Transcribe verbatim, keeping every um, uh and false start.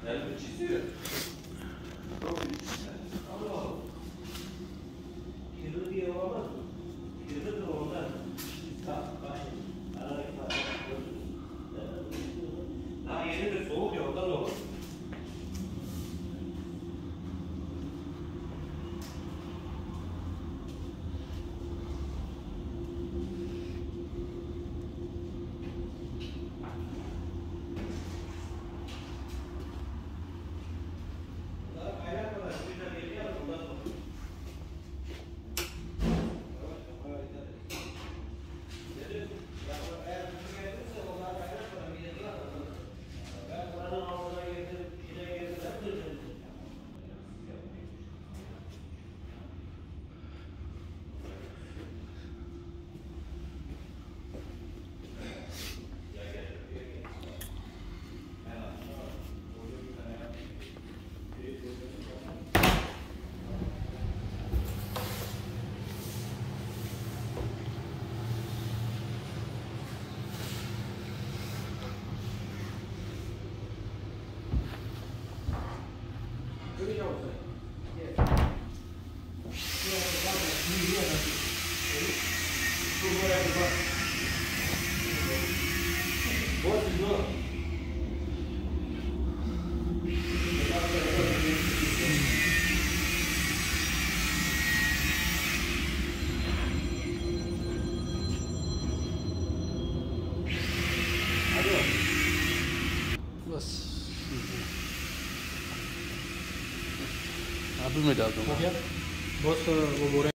Yani çiziyor. Allah Allah. Kirli diye olmaz mı? Kirlidir ondan. Daha yenidir, soğuk ya ondan olur. बस अभी मैं डाल दूँगा। बॉस वो बोल रहे हैं